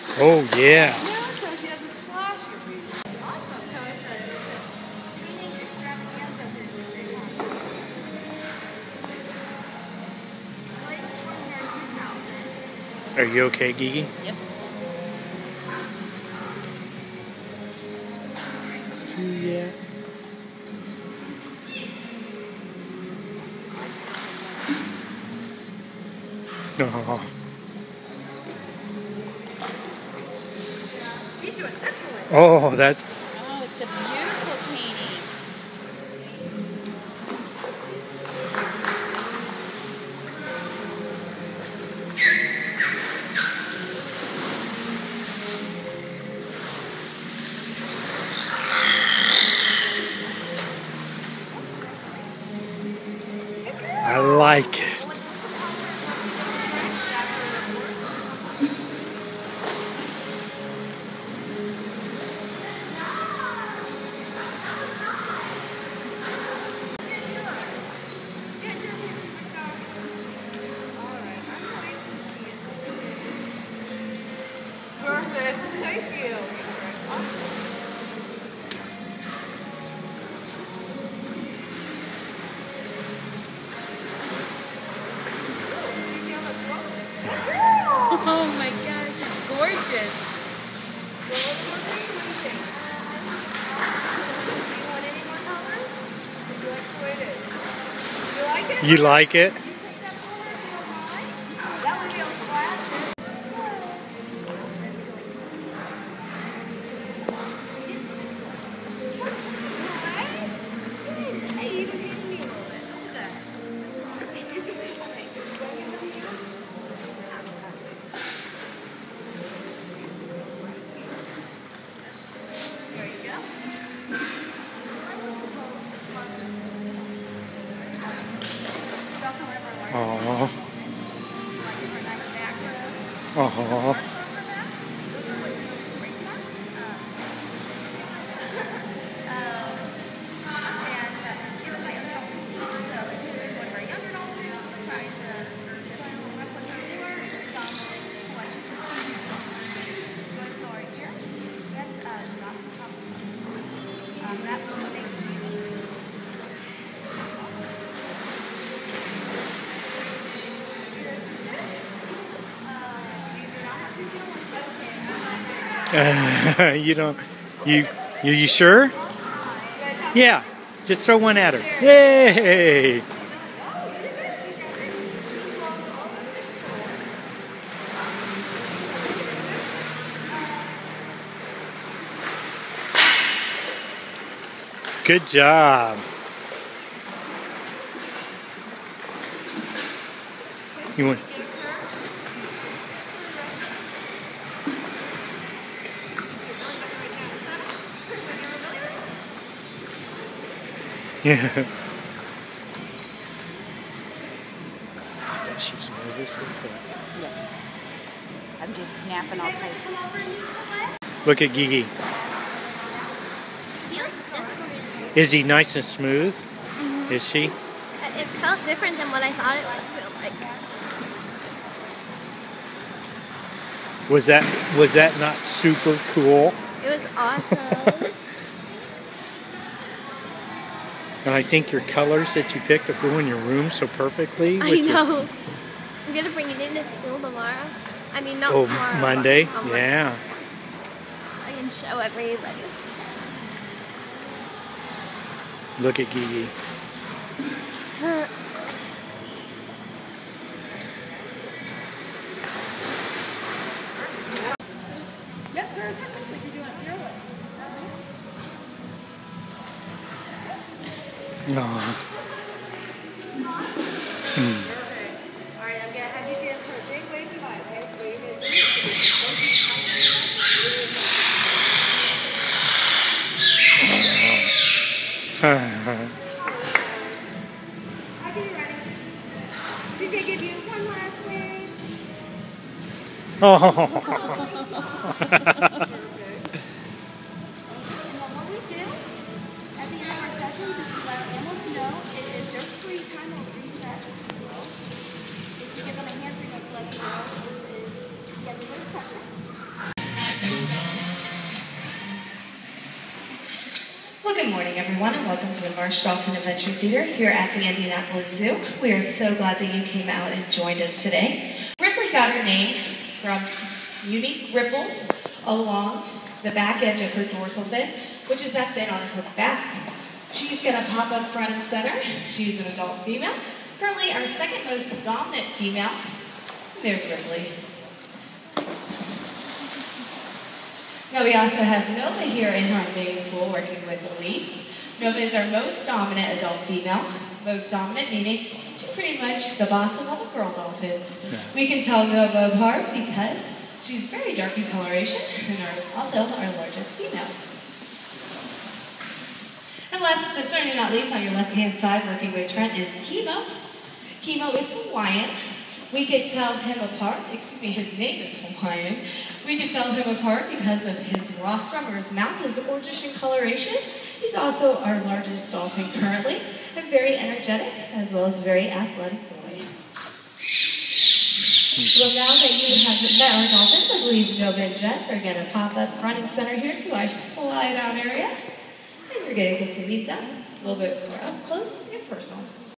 Oh, yeah. So she has a splashy piece. Awesome. So it's a cleaning extravaganza for your birthday. Latest born here in 2000. Are you okay, Gigi? Yep. Yeah. Oh. She's doing excellent. Oh, that's... Oh, it's a beautiful painting. I like it. Perfect. Thank you. Oh my gosh, it's gorgeous. Do you want any more colors? Would you like the way it is? You like it? You like it? That would be on splash. Hey, you even hit me a little bit. Look at that. There you go. It's also one of our largest Oh. like for a nice back rub. Oh. Those are what's known as ring marks. And given my other dolphins too, so if you're one of our younger dolphins trying to play a little rough with her lure, it's almost what she can see here. Joint floor right here. That's not too top. That was what makes it usually. You don't... You sure? Yeah. Just throw one at her. Yay! Good job. You want... Yeah. She's nervous. I'm just snapping all tight. Look at Gigi. Is he nice and smooth? Mm-hmm. Is she? It felt different than what I thought it would feel like. Was that not super cool? It was awesome. And I think your colors that you picked up go in your room so perfectly. I know. I'm gonna bring it into school tomorrow. I mean, not tomorrow. Monday? But on Yeah. I can show everybody. Look at Gigi. Yep, sir. It's like you do it your way. No. Perfect. All right, I'm going to have you give her a big wave goodbye, okay? So you're going to do I'll get you ready. She's going to give you one last wave. Oh. And then what we do at the end of our sessions is we let animals know it is their free time or recess, if you will. If you give them a hand signal to let them know this is the end of their session. Good morning, everyone, and welcome to the Marsh Dolphin Adventure Theater here at the Indianapolis Zoo. We are so glad that you came out and joined us today. Ripley got her name from unique ripples along the back edge of her dorsal fin, which is that fin on her back. She's going to pop up front and center. She's an adult female. Currently our second most dominant female. There's Ripley. Now we also have Nova here in our main pool working with Elise. Nova is our most dominant adult female. Most dominant meaning she's pretty much the boss of all the girl dolphins. Yeah. We can tell Nova apart because she's very dark in coloration and also our largest female. And last but certainly not least, on your left-hand side working with Trent is Chemo. Chemo is Hawaiian. We could tell him apart, his name is Hawaiian. We could tell him apart because of his rostrum or his mouth is orangish in coloration. He's also our largest dolphin currently and very energetic as well as very athletic boy. Well, now that you have met our dolphins, I believe Nova and Jen are going to pop up front and center here to our slide down area. And you're going to get to meet them a little bit more up close and personal.